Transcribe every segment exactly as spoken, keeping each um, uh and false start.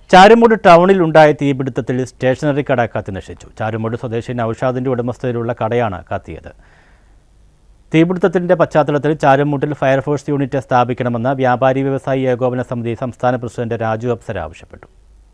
ചാരുമൂട് ടൗണിൽ ഉണ്ടായ തീപിടുത്തത്തിൽ സ്റ്റേഷനറി കട കത്തി നശിച്ചു. ചാരുമൂട് സ്വദേശി നൌഷാദിന്റെ ഉടമസ്ഥതയിലുള്ള കടയാണ് കത്തിയത്. തീപിടുത്തത്തിന്റെ പശ്ചാത്തലത്തിൽ ചാരുമൂട്ടിൽ ഫയർഫോഴ്സ് യൂണിറ്റ് സ്ഥാപിക്കണമെന്ന് വ്യാപാരി വ്യവസായി ഏകോപന സമിതി സംസ്ഥാന പ്രസിഡന്റ് രാജു അപ്സര ആവശ്യപ്പെട്ടു.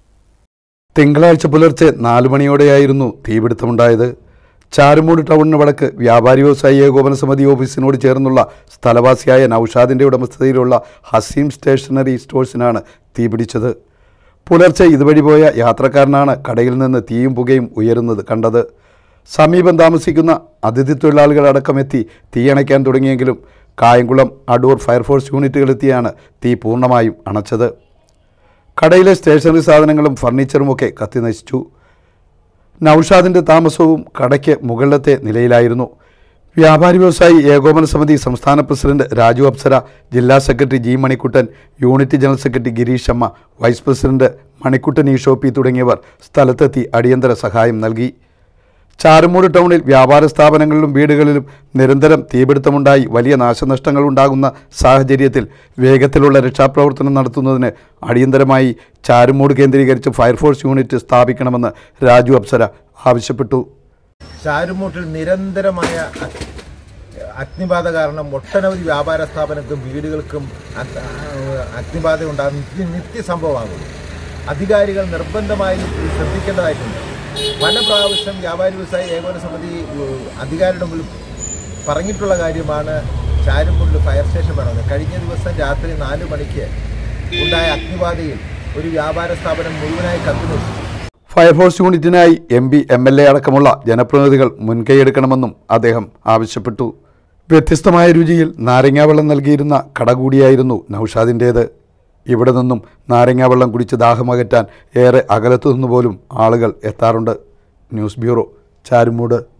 തിങ്കളാഴ്ച പുലർച്ചെ നാലു മണിയോടെയായിരുന്നു തീപിടുത്തമുണ്ടായത്. ചാരുമൂട് ടൗണിന് വടക്ക് വ്യാപാരി വ്യവസായി ഏകോപന സമിതി ഓഫീസിനോട് ചേർന്നുള്ള സ്ഥലവാസിയായ നൌഷാദിന്റെ ഉടമസ്ഥതയിലുള്ള ഹസീം സ്റ്റേഷനറി സ്റ്റോഴ്സിനാണ് തീപിടിച്ചത്. പുലർച്ചെ ഇതുവഴി പോയ യാത്രക്കാരനാണ് കടയിൽ നിന്ന് തീയും പുകയും ഉയരുന്നത് കണ്ടത്. സമീപം താമസിക്കുന്ന അതിഥി തൊഴിലാളികളടക്കം എത്തി തീയണയ്ക്കാൻ തുടങ്ങിയെങ്കിലും കായംകുളം അടൂർ ഫയർഫോഴ്സ് യൂണിറ്റുകളെത്തിയാണ് തീ പൂർണ്ണമായും അണച്ചത്. കടയിലെ സ്റ്റേഷനറി സാധനങ്ങളും ഫർണിച്ചറുമൊക്കെ കത്തി നശിച്ചു. നൌഷാദിൻ്റെ താമസവും കടയ്ക്ക് മുകളിലത്തെ നിലയിലായിരുന്നു. വ്യാപാരി വ്യവസായി ഏകോപന സമിതി സംസ്ഥാന പ്രസിഡന്റ് രാജു അപ്സര, ജില്ലാ secretary G Manikuttan, unit general secretary Girishamma, vice president Manikuttan ഈഷോപ്പി തുടങ്ങിയവർ സ്ഥലത്തെത്തി അടിയന്തര സഹായം നൽകി. ചാരുമൂട് ടൗണിൽ വ്യാപാര സ്ഥാപനങ്ങളിലും വീടുകളിലും നിരന്തരം തീപിടുത്തമുണ്ടായി വലിയ നാശനഷ്ടങ്ങൾ ഉണ്ടാകുന്ന സാഹചര്യത്തിൽ വേഗത്തിലുള്ള രക്ഷാപ്രവർത്തനം നടത്തുന്നതിന് അടിയന്തരമായി ചാരുമൂട് കേന്ദ്രീകരിച്ച് ഫയർഫോഴ്സ് യൂണിറ്റ് സ്ഥാപിക്കണമെന്ന് രാജു അപ്സര ആവശ്യപ്പെട്ടു. ചാരുമൂട്ടിൽ നിരന്തരമായ അഗ്നിബാധ കാരണം ഒട്ടനവധി വ്യാപാര സ്ഥാപനങ്ങൾക്കും വീടുകൾക്കും അഗ്നിബാധ ഉണ്ടാകുന്ന നിത്യസംഭവമാകുന്നു. അധികാരികൾ നിർബന്ധമായി ശ്രദ്ധിക്കേണ്ടതായിട്ടുണ്ട്. പല പ്രാവശ്യം വ്യാപാരി വ്യവസായി ഏകോപന സമിതി അധികാരിയുടെ മുമ്പിൽ പറഞ്ഞിട്ടുള്ള കാര്യമാണ് ചാരുമൂട്ടിൽ ഫയർ സ്റ്റേഷൻ വേണമെന്ന്. കഴിഞ്ഞ ദിവസം രാത്രി നാല് മണിക്ക് ഉണ്ടായ അഗ്നിബാധയിൽ ഒരു വ്യാപാര സ്ഥാപനം മുഴുവനായി കത്തിനശിച്ചു. ഫയർഫോഴ്സ് യൂണിറ്റിനായി M P M L A അടക്കമുള്ള ജനപ്രതിനിധികൾ മുൻകൈയെടുക്കണമെന്നും അദ്ദേഹം ആവശ്യപ്പെട്ടു. വ്യത്യസ്തമായ രുചിയിൽ നാരങ്ങാവെള്ളം നൽകിയിരുന്ന കട കൂടിയായിരുന്നു നൌഷാദിൻ്റേത്. ഇവിടെ നിന്നും നാരങ്ങാവെള്ളം കുടിച്ച് ദാഹമകറ്റാൻ ഏറെ അകലത്തു നിന്നുപോലും ആളുകൾ എത്താറുണ്ട്. News bureau, Charummood.